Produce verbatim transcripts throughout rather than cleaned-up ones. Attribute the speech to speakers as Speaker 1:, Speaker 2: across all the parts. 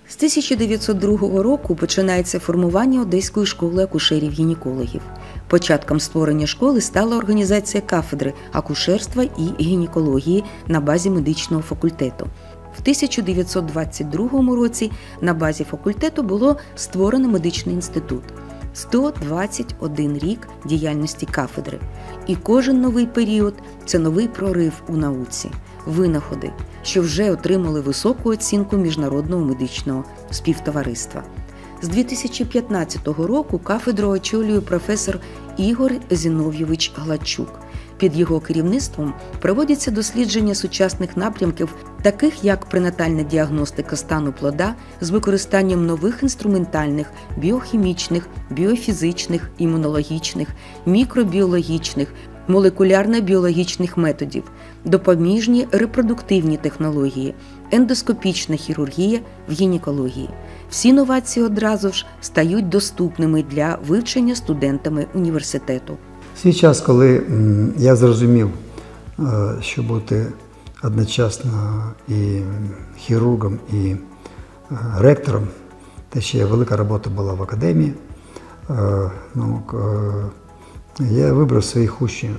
Speaker 1: З тисяча дев'ятсот другого року починається формування Одеської школи акушерів-гінекологів. Початком створення школи стала організація кафедри акушерства і гінекології на базі медичного факультету. В тисяча дев'ятсот двадцять другому році на базі факультету було створено медичний інститут. сто двадцять один рік діяльності кафедри. І кожен новий період – це новий прорив у науці, винаходи, що вже отримали високу оцінку Міжнародного медичного співтовариства. З дві тисячі п'ятнадцятого року кафедру очолює професор Ігор Зіновійович Гладчук. Під його керівництвом проводяться дослідження сучасних напрямків, таких як пренатальна діагностика стану плода з використанням нових інструментальних, біохімічних, біофізичних, імунологічних, мікробіологічних, молекулярно-біологічних методів, допоміжні репродуктивні технології, ендоскопічна хірургія в гінекології. Всі новації одразу ж стають доступними для вивчення студентами університету.
Speaker 2: В свій час, коли я зрозумів, що бути одночасно і хірургом, і ректором, те ще велика робота була в академії, ну, я вибрав своїх учнів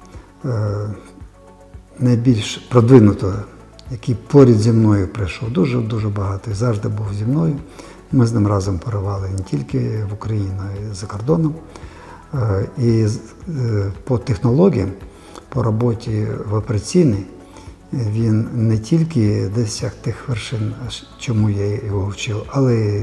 Speaker 2: найбільш продвинутого, який поряд зі мною прийшов, дуже-дуже багато, і завжди був зі мною. Ми з ним разом порували не тільки в Україні, а й за кордоном. І по технологіям, по роботі в операційній, він не тільки досяг тих вершин, чому я його вчив, але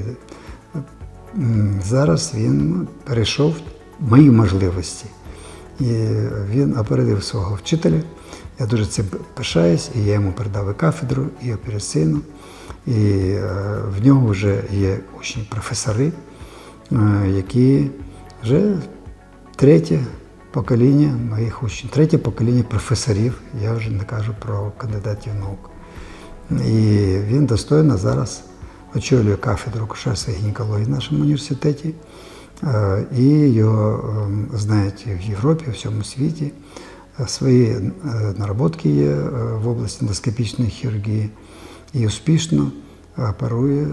Speaker 2: зараз він перейшов мої можливості. І він опередив свого вчителя. Я дуже цим пишаюсь, і я йому передав і кафедру, і операційну. І в нього вже є учні професори, які вже третє покоління моїх учнів, третє покоління професорів, я вже не кажу про кандидатів наук. І він достойно зараз очолює кафедру акушерства і гінекології в нашому університеті. І його знають в Європі, в всьому світі. Свої наработки є в області ендоскопічної хірургії і успішно оперує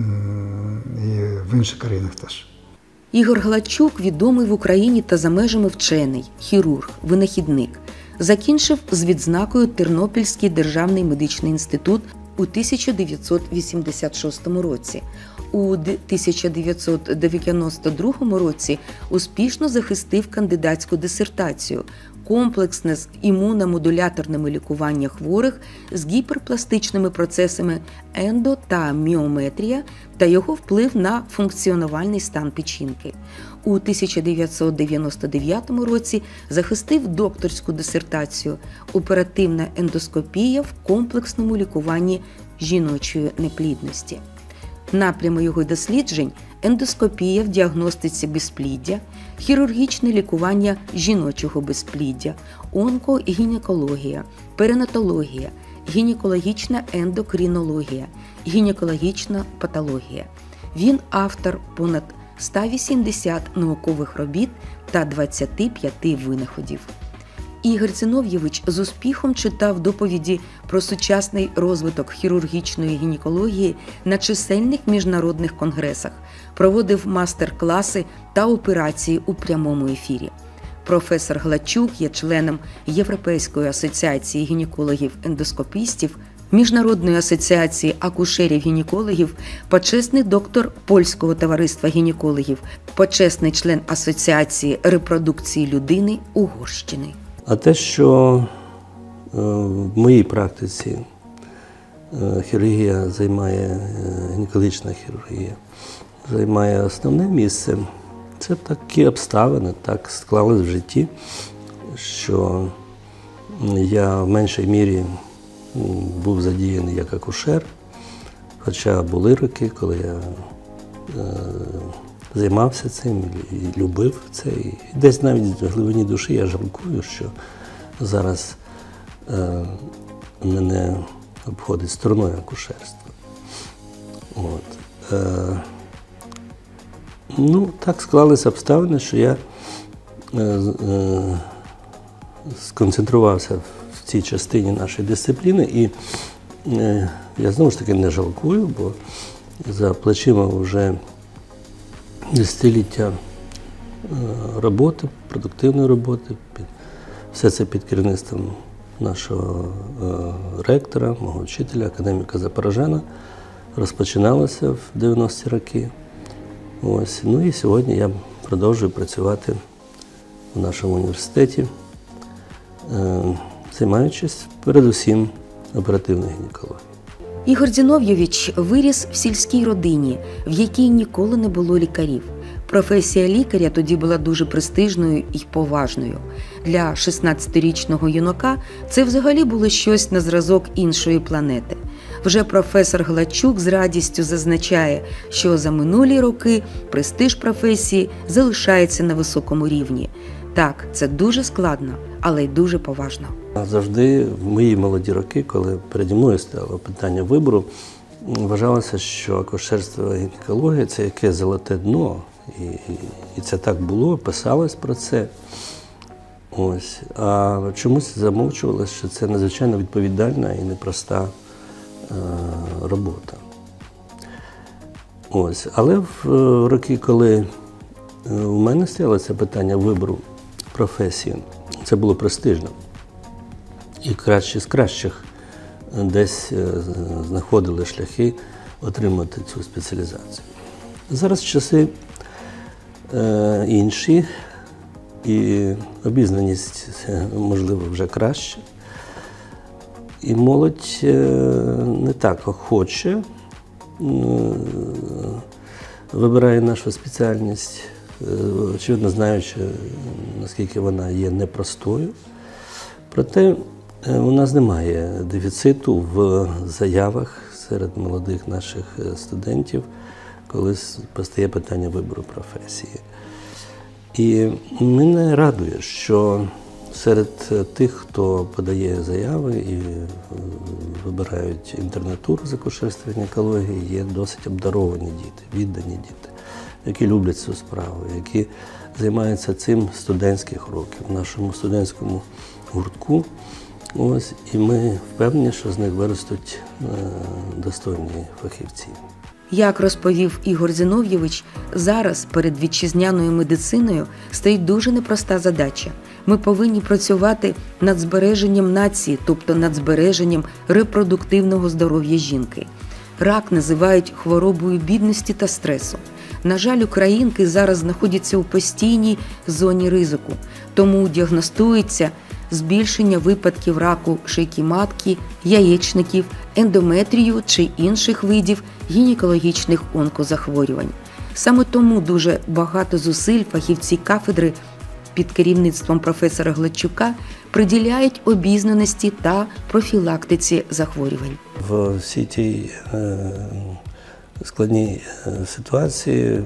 Speaker 2: і в інших країнах теж.
Speaker 1: Ігор Гладчук – відомий в Україні та за межами вчений, хірург, винахідник. Закінчив з відзнакою Тернопільський державний медичний інститут у тисяча дев'ятсот вісімдесят шостому році. У тисяча дев'ятсот дев'яносто другому році успішно захистив кандидатську дисертацію «Комплексне з імуномодуляторними лікування хворих з гіперпластичними процесами ендо- та міометрія та його вплив на функціонувальний стан печінки». У тисяча дев'ятсот дев'яносто дев'ятому році захистив докторську дисертацію «Оперативна ендоскопія в комплексному лікуванні жіночої неплідності». Напрями його досліджень – ендоскопія в діагностиці безпліддя, хірургічне лікування жіночого безпліддя, онкогінекологія, перинатологія, гінекологічна ендокринологія, гінекологічна патологія. Він автор понад ста вісімдесят наукових робіт та двадцяти п'яти винаходів. Ігор Зіновійович з успіхом читав доповіді про сучасний розвиток хірургічної гінекології на чисельних міжнародних конгресах, проводив мастер-класи та операції у прямому ефірі. Професор Гладчук є членом Європейської асоціації гінекологів-ендоскопістів, Міжнародної асоціації акушерів-гінекологів, почесний доктор Польського товариства гінекологів, почесний член Асоціації репродукції людини Угорщини.
Speaker 3: А те, що в моїй практиці хірургія займає, гінекологічна хірургія займає основне місце, це такі обставини, так склалось в житті, що я в меншій мірі був задіяний як акушер, хоча були роки, коли я займався цим і любив це. І десь навіть в глибині душі я жалкую, що зараз е, мене обходить стороною акушерства. От. Е, ну, так склалися обставини, що я е, е, сконцентрувався в цій частині нашої дисципліни, і е, я знову ж таки не жалкую, бо за плечима вже десятиліття роботи, продуктивної роботи. Все це під керівництвом нашого ректора, мого вчителя, академіка Запорожана. Розпочиналося в дев'яності роки. Ось. Ну і сьогодні я продовжую працювати в нашому університеті, займаючись передусім оперативною гінекологією.
Speaker 1: Ігор Зіновійович виріс в сільській родині, в якій ніколи не було лікарів. Професія лікаря тоді була дуже престижною і поважною. Для шістнадцятирічного юнака це взагалі було щось на зразок іншої планети. Вже професор Гладчук з радістю зазначає, що за минулі роки престиж професії залишається на високому рівні. Так, це дуже складно, але й дуже поважно.
Speaker 3: Завжди в мої молоді роки, коли переді мною стояло питання вибору, вважалося, що акушерство і гінекологія – це яке золоте дно. І, і це так було, писалось про це. Ось. А чомусь замовчувалося, що це надзвичайно відповідальна і непроста е, робота. Ось. Але в е, роки, коли у мене стояло це питання вибору професії, це було престижно. І кращі з кращих десь е, знаходили шляхи отримати цю спеціалізацію. Зараз часи е, інші, і обізнаність, можливо, вже краще. І молодь е, не так охоче е, вибирає нашу спеціальність, е, очевидно знаючи, наскільки вона є непростою. Проте е, у нас немає дефіциту в заявах серед молодих наших студентів, коли постає питання вибору професії. І мене радує, що серед тих, хто подає заяви і вибирають інтернатуру з акушерства і гінекології, є досить обдаровані діти, віддані діти, які люблять цю справу, які займаються цим з студентських років, в нашому студентському гуртку. Ось, і ми впевнені, що з них виростуть достойні фахівці.
Speaker 1: Як розповів Ігор Зіновійович, зараз перед вітчизняною медициною стоїть дуже непроста задача. Ми повинні працювати над збереженням нації, тобто над збереженням репродуктивного здоров'я жінки. Рак називають хворобою бідності та стресу. На жаль, українки зараз знаходяться у постійній зоні ризику, тому діагностується збільшення випадків раку шийки матки, яєчників, ендометрію чи інших видів гінекологічних онкозахворювань. Саме тому дуже багато зусиль фахівці кафедри під керівництвом професора Гладчука приділяють обізнаності та профілактиці захворювань.
Speaker 3: В всій тій е, складній ситуації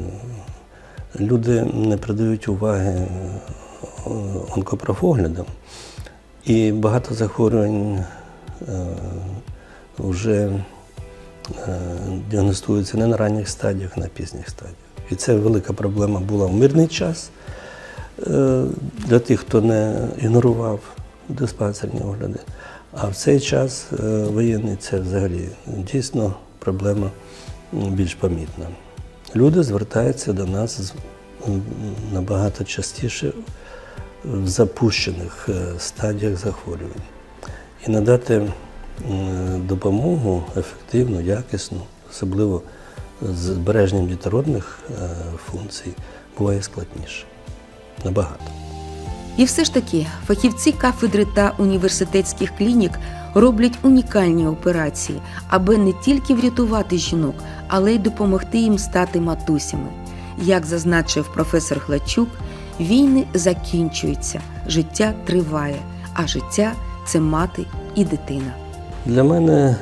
Speaker 3: люди не придають уваги онкопрофоглядам, і багато захворювань е, вже е, діагностуються не на ранніх стадіях, а на пізніх стадіях. І це велика проблема була в мирний час е, для тих, хто не ігнорував диспансерні огляди. А в цей час е, воєнний це взагалі дійсно проблема більш помітна. Люди звертаються до нас набагато частіше в запущених стадіях захворювань. І надати допомогу ефективну, якісну, особливо з збереженням дітородних функцій, буває складніше. Набагато.
Speaker 1: І все ж таки, фахівці кафедри та університетських клінік роблять унікальні операції, аби не тільки врятувати жінок, але й допомогти їм стати матусями. Як зазначив професор Гладчук, війни закінчуються, життя триває, а життя – це мати і дитина.
Speaker 3: Для мене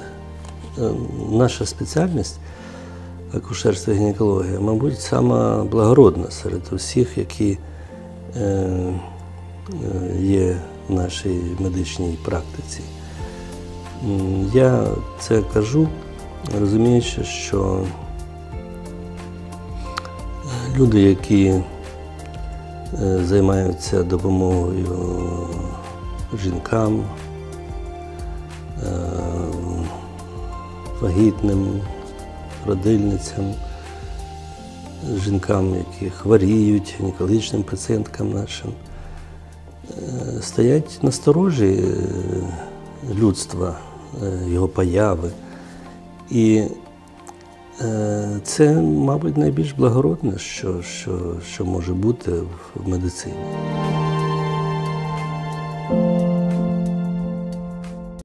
Speaker 3: наша спеціальність акушерство і гінекологія, мабуть, сама благородна серед усіх, які є в нашій медичній практиці. Я це кажу, розуміючи, що люди, які займаються допомогою жінкам, вагітним, родильницям, жінкам, які хворіють, гінекологічним пацієнткам нашим. Е, Стоять насторожі е, людства, е, його появи. І е, це, мабуть, найбільш благородне, що, що, що може бути в медицині.